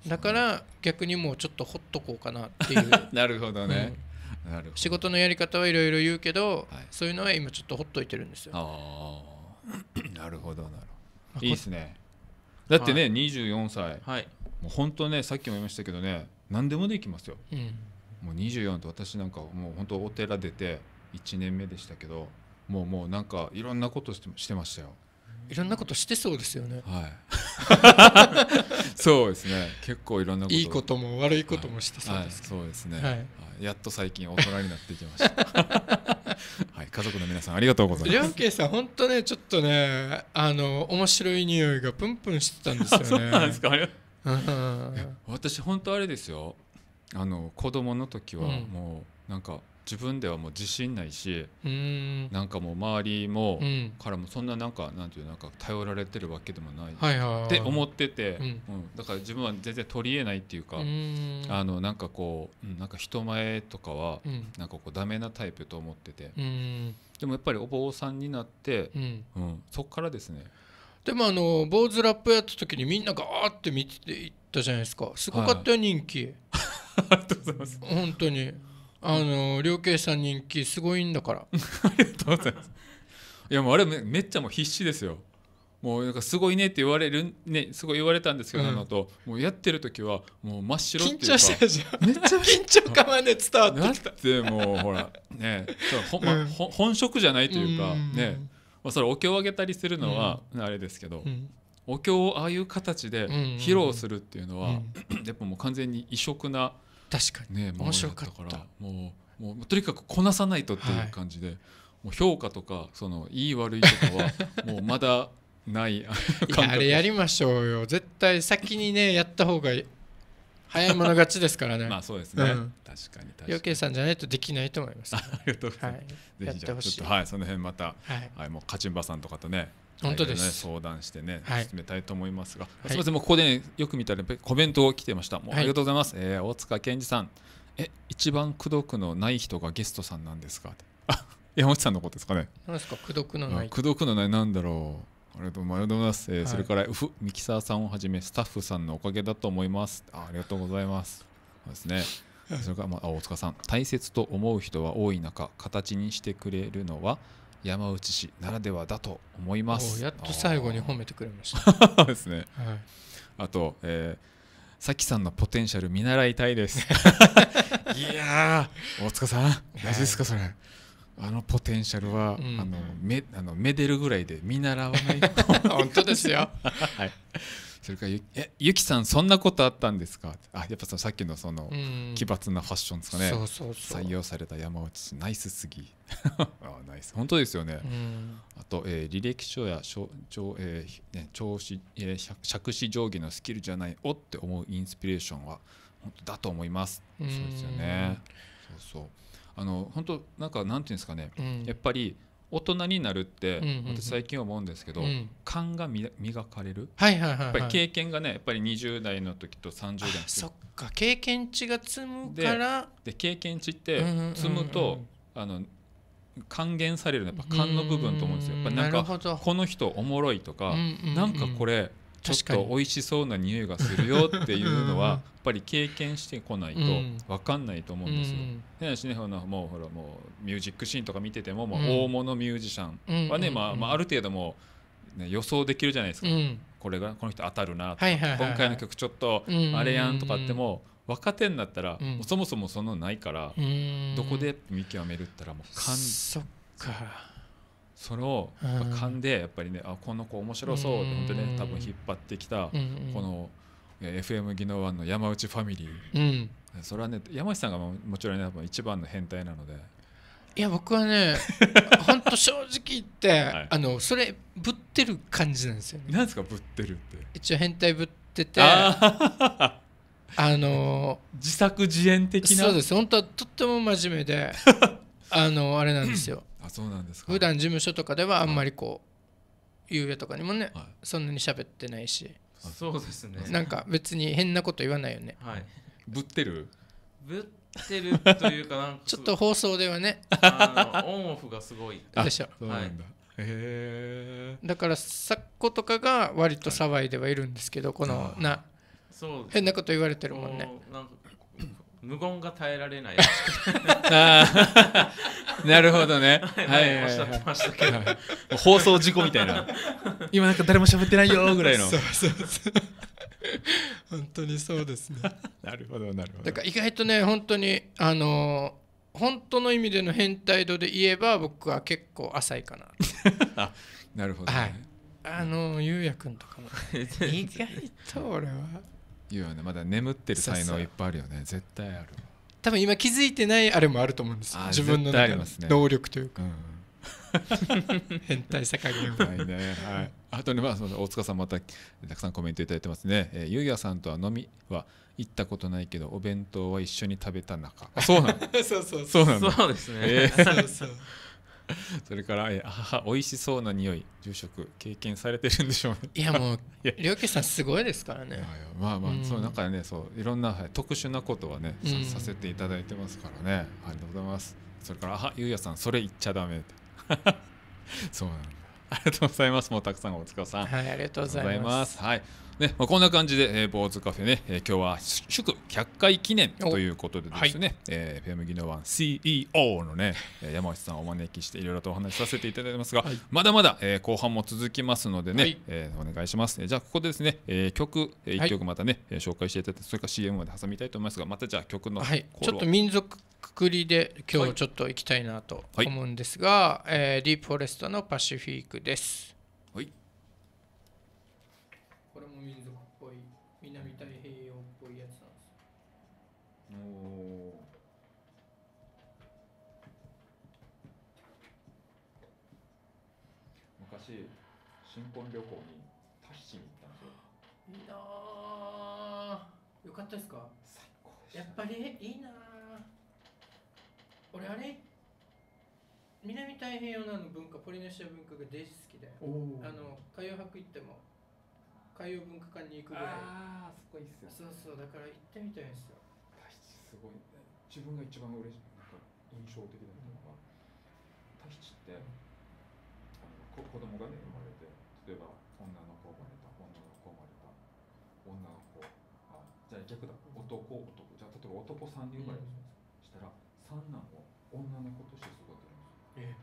だから逆にもうちょっとほっとこうかなっていうなるほどね、なるほど。 仕事のやり方はいろいろ言うけど、そういうのは今ちょっとほっといてるんですよ。 なるほどなるほど。いいですね。だってね、24歳、もう本当ね、さっきも言いましたけどね、何でもできますよ、もう24と私なんかもう本当お寺出て1年目でしたけど、もうなんかいろんなことしてましたよ。 いろんなことしてそうですよね。 そうですね、結構いろんなこと、 いいことも悪いこともしてそうです。 そうですね、やっと最近大人になってきましたはい、家族の皆さんありがとうございます。 りょうけいさん本当ね、ちょっとね、面白い匂いがプンプンしてたんですよね。 そうなんですか。私本当あれですよ、子供の時はもうなんか自分ではもう自信ないし、なんかもう周りもからもそんななんかなんていうなんか頼られてるわけでもないって思ってて、だから自分は全然取り柄ないっていうか、なんかこうなんか人前とかはなんかこうダメなタイプと思ってて、でもやっぱりお坊さんになって、そっからですね。 でも坊主ラップやった時にみんなガーって見ていったじゃないですか。すごかったよ、人気。 ありがとうございます。 本当にりょうけいさん人気すごいんだからありがとうございます。いやもうあれめっちゃもう必死ですよ。もうなんかすごいねって言われるね、すごい言われたんですけど、もうやってる時はもう真っ白っていうか緊張してたじゃん。めっちゃ緊張感はね伝わってきた。 だってもうほらね、本職じゃないというかね、それお経をあげたりするのはあれですけど、お経をああいう形で披露するっていうのはやっぱもう完全に異色な、 確かにね、面白かった。 もうとにかくこなさないとっていう感じで、もう評価とかそのいい悪いとかはもうまだないあれやりましょうよ、絶対先にねやった方が早い者勝ちですからね。 まあそうですね、確かにりょうけいさんじゃないとできないと思います。 ありがとうございます。ぜひじゃあちょっとその辺またもうカチンバさんとかとね本当です、 相談してね進めたいと思いますが、すみません、もうここでねよく見たらコメントを来てました。もうありがとうございます。大塚健二さん、一番口説くのない人がゲストさんなんですか。山内さんのことですかね。 何ですか、口説くのない。 口説くのないなんだろう。ありがとうございます。それからミキサーさんをはじめスタッフさんのおかげだと思います。ありがとうございます。そうですね。それから大塚さん、大切と思う人は多い中、形にしてくれるのは山内氏ならではだと思います。 やっと最後に褒めてくれました。 ですね。あと、さきさんのポテンシャル見習いたいです。いやー、大塚さん、大事ですかそれ。ポテンシャルは、めでるぐらいで見習わないと。 本当ですよ。 はい。それからゆきさんそんなことあったんですか。やっぱさっきのその奇抜なファッションですかね。採用された山内ナイスすぎ。ナイス、本当ですよね。あと、履歴書や杓子定規のスキルじゃないおって思うインスピレーションは本当だと思います。そうですよね。そう本当なんかなんていうんですかね、やっぱり大人になるって私最近思うんですけど、勘が磨かれる。やっぱり経験がね、やっぱり20代の時と30代の時。 そっか、経験値が積むからで経験値って積むと還元されるのはやっぱ勘の部分と思うんですよ。やっぱなんかこの人おもろいとか、なんかこれちょっと美味しそうな匂いがするよっていうのはやっぱり経験してこないと分かんないと思うんですよ。もうミュージックシーンとか見てても、大物ミュージシャンはね、ある程度も予想できるじゃないですか。この人当たるなとか、今回の曲ちょっとあれやんとかっても若手になったらそもそもそのないから、どこで見極めるったらもう勘。 そっか。 それを勘でやっぱりね、この子面白そうって本当にね、多分引っ張ってきたこの FM 技能1の山内ファミリー、それはね、山内さんがもちろんね一番の変態なので。 いや僕はね本当正直言って、それぶってる感じなんですよね。 なんですかぶってるって。 一応変態ぶってて、 自作自演的な。 そうです、本当はとっても真面目であれなんですよ。 そうなんですか。 普段事務所とかではあんまりこう夕べとかにもね、そんなに喋ってないし。 そうですね。 なんか別に変なこと言わないよね。 ぶってるというか、なんかちょっと放送ではねオンオフがすごいでしょ。 そうなんだ。 だから昨今とかが割と騒いではいるんですけど、このそう変なこと言われてるもんね。 なんか無言が耐えられないなるほどね。 はいおっしゃってましたけど、 放送事故みたいな。今なんか誰も喋ってないよぐらいの。 そう本当にそうですね。 なるほどなるほど。 だから意外とね本当に本当の意味での変態度で言えば僕は結構浅いかな。 あ、なるほど、ね。 はい。ゆうやくんとかも意外と俺は。 言うよね、まだ眠ってる才能いっぱいあるよね。絶対ある。 多分今気づいてないあれもあると思うんですよ。自分の中の能力というか。変態さ加減はいね。はい。あとね、大塚さんまたたくさんコメントいただいてますね。ゆうやさんとは飲みは行ったことないけどお弁当は一緒に食べた仲。そうなの。そうなんだ。 そうですね。 それから美味しそうな匂い、住職経験されてるんでしょうね。 いやもうりょうけさんすごいですからね。 そうなんかね、そういろんな特殊なことはねさせていただいてますからね。ありがとうございます。それからゆうやさんそれ言っちゃダメって。そうなんだ。ありがとうございます。もうたくさんお疲れさん。 はい、ありがとうございます。 はい。ね、こんな感じで、坊主カフェね、今日は祝100回記念ということでですね、FM 技能ワン CEO のね、山内さんをお招きしていろいろとお話しさせていただいてますが、まだまだ、後半も続きますのでね、お願いします。じゃあここでですね、曲1曲またね、紹介していただいて、それから CM まで挟みたいと思いますが、またじゃあ曲のちょっと民族くくりで今日ちょっと行きたいなと思うんですが、ディープフォレストのパシフィークです。はい。これも民族っぽい、南太平洋っぽいやつなんですよ。 昔新婚旅行にタヒチに行ったんですよ。 いいなあ。よかったですか？最高でした。やっぱりいいなあ。俺あれ南太平洋の文化、ポリネシア文化がデージ好きで、海洋博行っても海洋文化館に行くぐらい。 ああ、すごいっすよ。 そうだから行ってみたいんですよ。 タヒチすごい、自分が一番嬉しい、なんか印象的だったのが、タヒチって子供がね生まれて、例えば女の子生まれた、女の子生まれた、女の子、じゃあ逆だ、男、じゃあ例えば男3人生まれるんですよ。したら三男を女の子として育てるんですよ。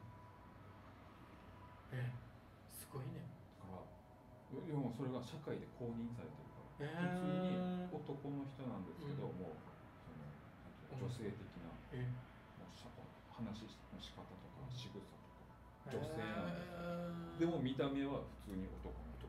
すごいね。 だからでもそれが社会で公認されてるから、普通に男の人なんですけど、もう女性的なもう話の仕方とか仕草とか女性なんですよ。でも見た目は普通に男の人。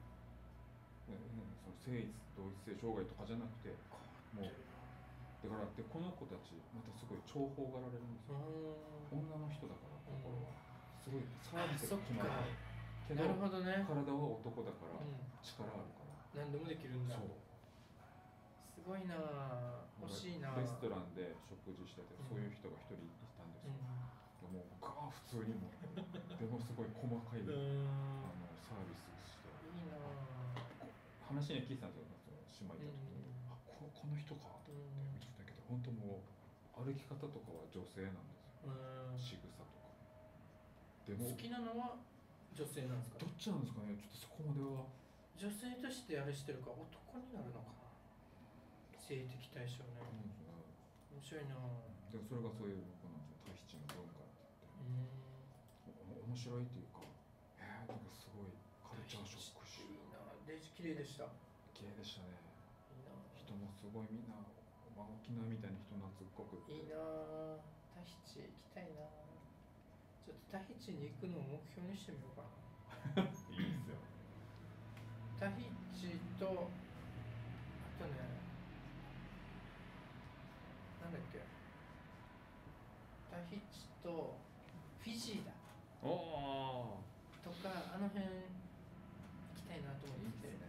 その性同一性障害とかじゃなくて、もうだからってこの子たちまたすごい重宝がられるんですよ。女の人だから心はすごいサービスが決まるけど、なるほどね、体は男だから力あるから何でもできるんだ。そうすごいな、欲しいな。 レストランで食事してて、そういう人が一人いたんですよ。もう普通にもでもすごい細かいサービスしていいな。話に聞いてたんですよ、姉妹いた時に。この人かと思って見てたけど、本当もう歩き方とかは女性なんですよ。仕草とか。でも好きなのは女性なんですか？ どっちなんですかね、ちょっとそこまでは。 女性としてあれしてるか、男になるのかな。性的対象ね。面白いな。 でもそれがそういう僕なんですよ、タヒチの文化って面白いっていうか、なんかすごいカルチャーショックし。いいな、デージ綺麗でした。綺麗でしたね。いいな。人もすごいみんな、沖縄みたいに人懐っこくて。いいな。タヒチ行きたいな。ちょっとタヒチに行くのを目標にしてみようかな。いいっすよ。タヒチと、あとね、なんだっけ、タヒチとフィジーだ。おーとか、あの辺行きたいなと思ってて。いいですね。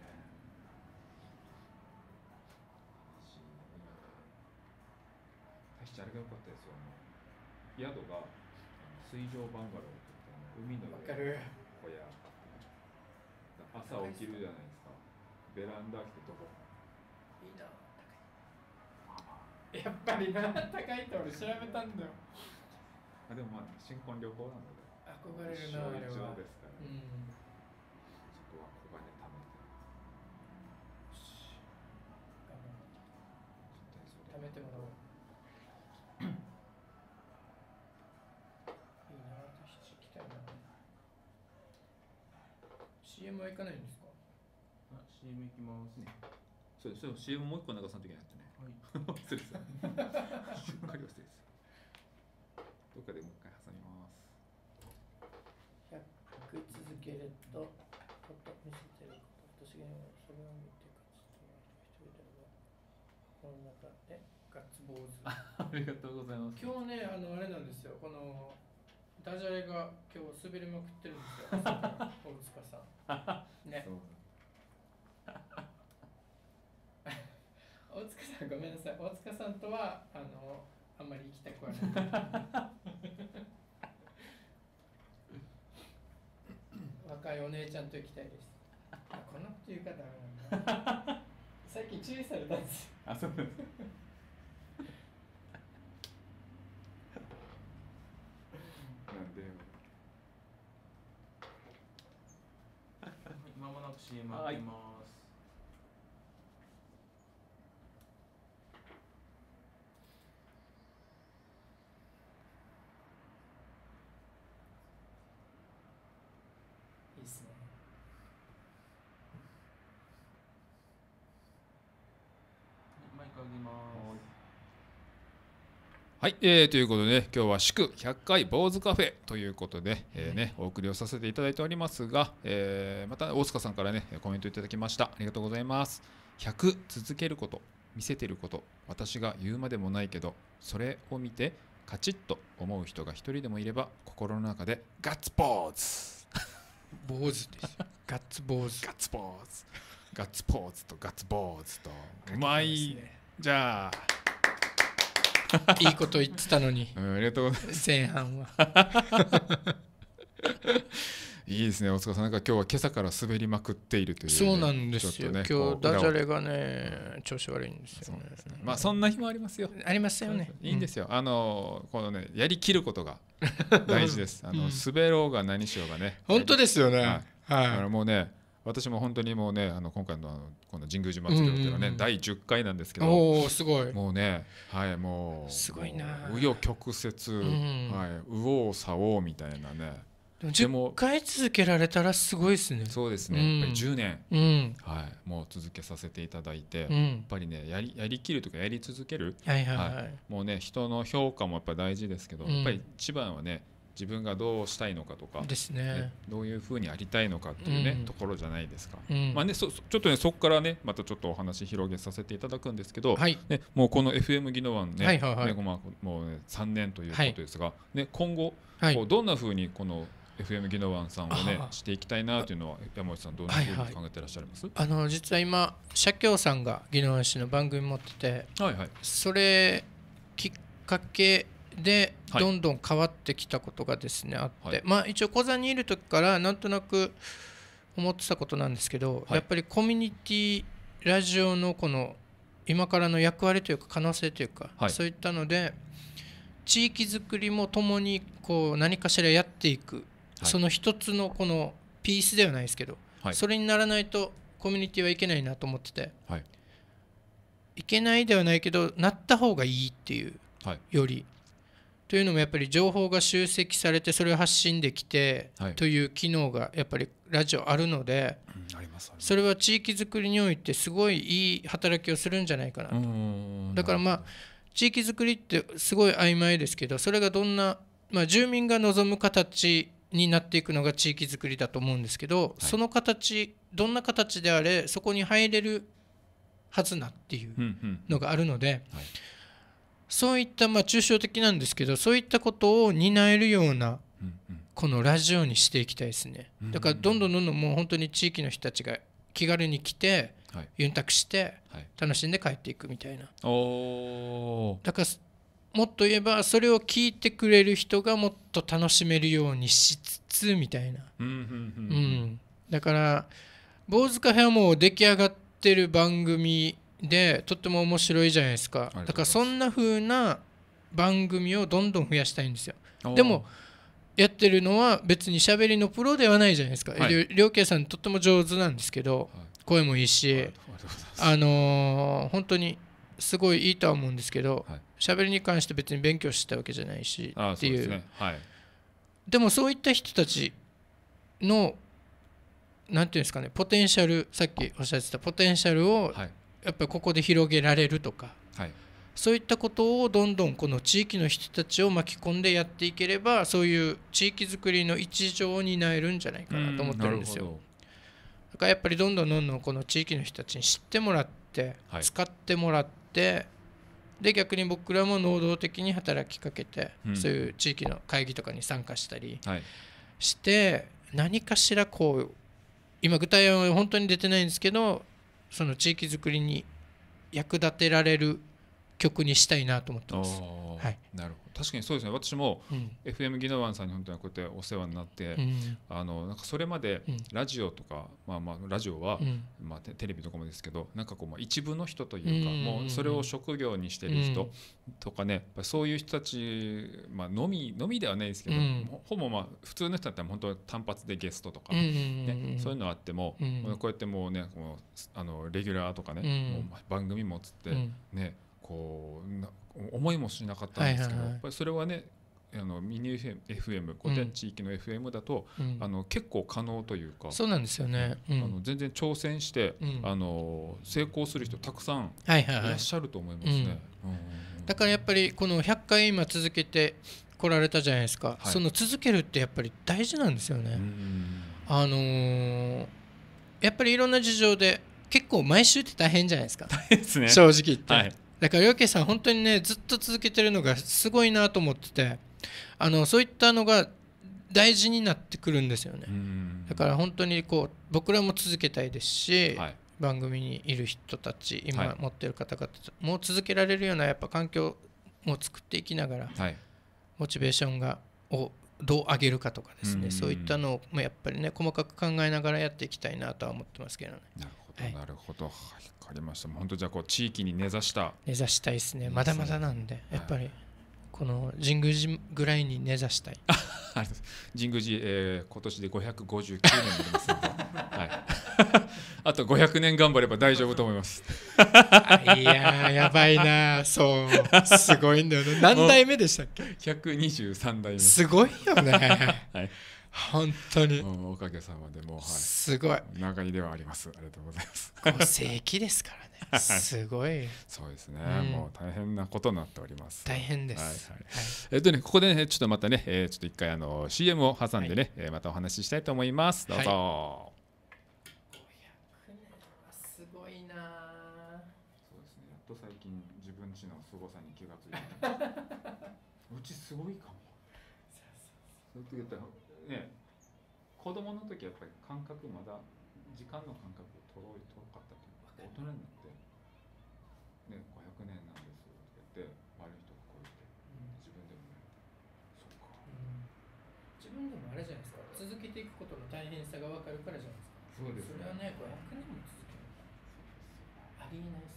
タヒチあれが良かったですよ。宿が水上バンガローって言って、海の上の小屋。朝起きるじゃないですか。ベランダ来てどこ？いいな。やっぱりな、高いって俺調べたんだよ。でも新婚旅行なので憧れるな、あれは。ですから、そこは小金貯めて。 CM は行かないんですか？ あ、CM 行きますね。 そうです。CM もう一個流さんといけないってね。はい。失礼です。わかりましたです。どっかでもう一回挟みます。 100続けると、こと見せてること、私がそれを見て一人ではこの中でガッツ坊主。 ありがとうございます。 今日ね、あれなんですよ。このダジャレが今日滑りまくってるんですよ。大塚さん。ね。大塚さんごめんなさい。大塚さんとはあんまり行きたくはない。若いお姉ちゃんと行きたいです。このっていうかダメなんだ。最近注意されたんですよ。 あ、そうなんです。なんで。 まもなく CM 開けます。 いいっすね。 マイク上げます。 はい、ということで今日は祝100回坊主カフェということで、お送りをさせていただいておりますが、また大塚さんからねコメントいただきました。ありがとうございます。100続けること、見せてること、私が言うまでもないけどそれを見てカチッと思う人が一人でもいれば心の中でガッツポーズ坊主です。ガッツ坊主。 ガッツポーズ、ガッツポーズとガッツポーズとうまい、じゃあいいこと言ってたのに、 ありがとうございます。 前半はいいですね、大塚さん、なんか今日は今朝から滑りまくっているという、ね、 そうなんですよ、 ね、 今日ダジャレがね調子悪いんですよね。 まあそんな日もありますよ。 ありますよね。 いいんですよ、このねやりきることが大事です。滑ろうが何しようがね、 本当ですよね。 はい、だからもうね、私も本当にもうね、今回のこの神宮寺祭りというのはね、第10回なんですけど、 おおすごい。 もうね、はい、もうすごいな。 紆余曲折、はい、右往左往みたいなね。 でも10回続けられたらすごいですね。 そうですね、やっぱり10年、はい、もう続けさせていただいて、やっぱりねやりきるとかやり続ける、もうね人の評価もやっぱり大事ですけど、やっぱり一番はね自分がどうしたいのかとかですね、 どういうふうにありたいのかっていうね、ところじゃないですか。まあね、ちょっとねそこからねまたちょっとお話広げさせていただくんですけど、ね、もうこの FM 宜野湾ね、もうね3年ということですが、ね、今後どんなふうにこのFM 宜野湾さんをねしていきたいなというのは山内さんどんなふうに考えていらっしゃいます？ 実は今社協さんが宜野湾市の番組持ってて、それきっかけでどんどん変わってきたことがですねあって、まあ一応講座にいる時からなんとなく思ってたことなんですけど、やっぱりコミュニティラジオのこの今からの役割というか可能性というか、そういったので地域づくりもともにこう何かしらやっていく、その一つのこのピースではないですけど、それにならないとコミュニティはいけないなと思ってて、いけないではないけどなった方がいいっていうより、というのもやっぱり情報が集積されてそれを発信できてという機能がやっぱりラジオあるので、それは地域づくりにおいてすごいいい働きをするんじゃないかなと。だからまあ地域づくりってすごい曖昧ですけど、それがどんな、住民が望む形になっていくのが地域づくりだと思うんですけど、その形どんな形であれそこに入れるはずなっていうのがあるので、そういった抽象的なんですけど、そういったことを担えるようなこのラジオにしていきたいですね。だからどんどんもう本当に地域の人たちが気軽に来てユンタクして楽しんで帰っていくみたいな。だからもっと言えばそれを聞いてくれる人がもっと楽しめるようにしつつみたいな。だから坊主カフェはもう出来上がってる番組でとっても面白いじゃないですか。だからそんな風な番組をどんどん増やしたいんですよ。でもやってるのは別に喋りのプロではないじゃないですか。両家さんとっても上手なんですけど、声もいいし、本当にすごいいいとは思うんですけど、喋りに関して別に勉強したわけじゃないしっていう。でもそういった人たちのなんていうんですかね、ポテンシャル、さっきおっしゃってたポテンシャルをやっぱりここで広げられるとか、はい、そういったことをどんどんこの地域の人たちを巻き込んでやっていければ、そういう地域づくりの一助を担えるんじゃないかなと思ってるんですよ。だからやっぱりどんどんこの地域の人たちに知ってもらって、はい、使ってもらって、で逆に僕らも能動的に働きかけて、そういう地域の会議とかに参加したりして、何かしらこう今具体は本当に出てないんですけど、その地域づくりに役立てられる曲にしたいなと思ってます。はい、 なるほど。確かにそうですね。私も FM ギノワンさんに本当にこうやってお世話になって、なんかそれまでラジオとか、ラジオは、テレビとかもですけど、なんかこう一部の人というか、もうそれを職業にしてる人とかね、やっぱそういう人たち、のみではないですけど、ほぼ普通の人だったら本当単発でゲストとか、ね、そういうのあっても、こうやってもうね、レギュラーとかね、もう番組持つってね。こう思いもしなかったんですけど、やっぱりそれはね、ミニ FM 古典地域の FM だと、結構可能というか、 そうなんですよね、 全然挑戦して、成功する人たくさんいらっしゃると思いますね。 だからやっぱりこの100回今続けてこられたじゃないですか、その続けるってやっぱり大事なんですよね。やっぱりいろんな事情で結構毎週って大変じゃないですか。 大変ですね、 正直言って。だから両家さん本当にね、ずっと続けてるのがすごいなと思ってて、そういったのが大事になってくるんですよね。だから本当にこう僕らも続けたいですし、番組にいる人たち、今持ってる方々も続けられるようなやっぱ環境も作っていきながら、モチベーションをどう上げるかとかですね、そういったのもやっぱりね細かく考えながらやっていきたいなとは思ってますけどね。 なるほど、なるほど、わかりました。本当じゃあこう地域に根ざしたいですね。まだまだなんで、やっぱりこの神宮寺ぐらいに根ざしたい。 神宮寺、今年で559年になりますので、あと500年頑張れば大丈夫と思います。 いややばいな、そうすごいんだよね。何代目でしたっけ ？123代目。 すごいよね。本当におかげさまでもう、 すごい長いではあります。ありがとうございます。 5世紀ですからね。すごい。 そうですね、もう大変なことになっております。 大変です。 ここでねちょっとまたね、ちょっと一回CM を挟んでね、またお話ししたいと思います。どうぞ。 500年はすごいな。 そうですね。やっと最近自分ちの凄さに気がついた。うちすごいかも。そう言ったらね、子供の時やっぱり感覚まだ時間の感覚遠かったというか、大人になってね、500年なんですって言って悪い人がこう言って、自分でもね、そっか、 自分でもあれじゃないですか、続けていくことの大変さが分かるからじゃないですか。そうですね。それはね、500年も続けるありえない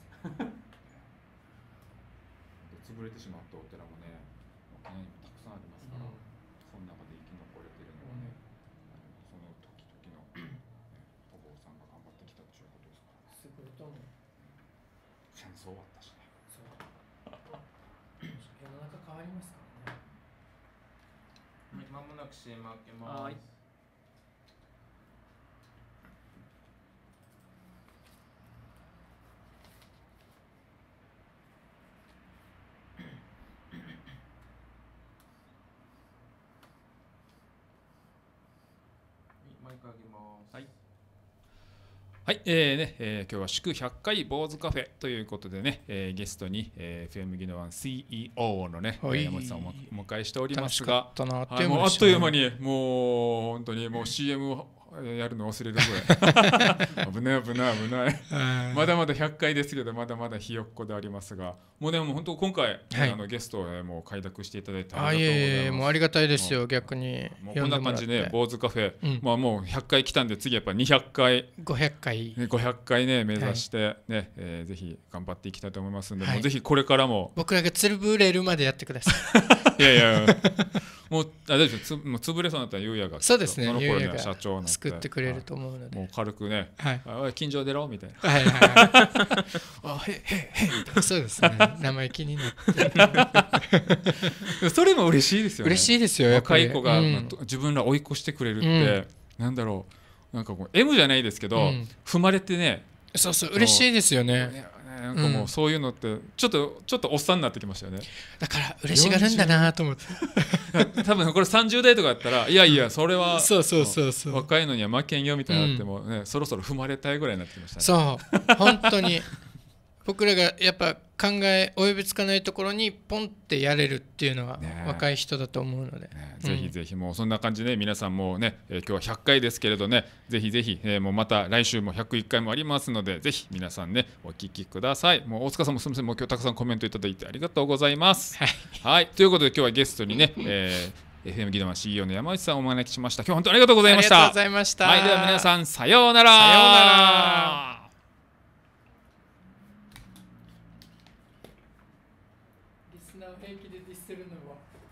です。 潰れてしまったお寺もね、沖縄にもたくさんありますから、その中で生き残れてるのはね、その時々の、お坊さんが頑張ってきたっていうことですから。 すごいと思う。 戦争終わったしね。 そう。世の中変わりますからね。 まもなく CM 開けます。 はい、今日は祝100回坊主カフェということでね、ゲストに、FM ギノワン CEO のね、山内さんをお迎えしておりますが、 あっという間にもう本当にもう CM をやるの忘れるぐらい危ないまだまだ100回ですけど、まだまだひよっこでありますが、もうでも本当今回、ゲストをもう快諾していただいてありがとうございます。 もうありがたいですよ。逆にもうこんな感じで坊主カフェ、もう100回来たんで、次やっぱ200回500回ね目指してね、ぜひ頑張っていきたいと思いますので、もうぜひこれからも僕らが潰れるまでやってください。いやもう大丈夫、もう潰れそうになったらゆうやが、 そうですね、 その頃には社長になって救ってくれると思うので、 もう軽くね、近所出ろみたいな、 そうですね、生意気になってそれも嬉しいですよね。 嬉しいですよ。 若い子が自分ら追い越してくれるって、なんだろう、 なんかこう M じゃないですけど、踏まれてね、 そうそう嬉しいですよね。 なんかもうそういうのってちょっとおっさんになってきましたよね。 だから嬉しがるんだなと思って。 多分これ30代とかだったらいやいやそれはそう若いのには負けんよみたいになってもね、そろそろ踏まれたいぐらいになってきましたね。 そう本当に僕らがやっぱ考え及びつかないところにポンってやれるっていうのは若い人だと思うので、 ぜひぜひもうそんな感じで皆さんもね、今日は100回ですけれどね、ぜひぜひ、もうまた来週も101回もありますので、ぜひ皆さんねお聞きください。もう大塚さんもすみません、もう今日たくさんコメントいただいてありがとうございます。はい、ということで今日はゲストにね、FM ギドマン CEO の山内さんをお招きしました。今日は本当にありがとうございました。 ありがとうございました。 はい、では皆さんさようなら。 さようなら。リスナーを平気でディスるのは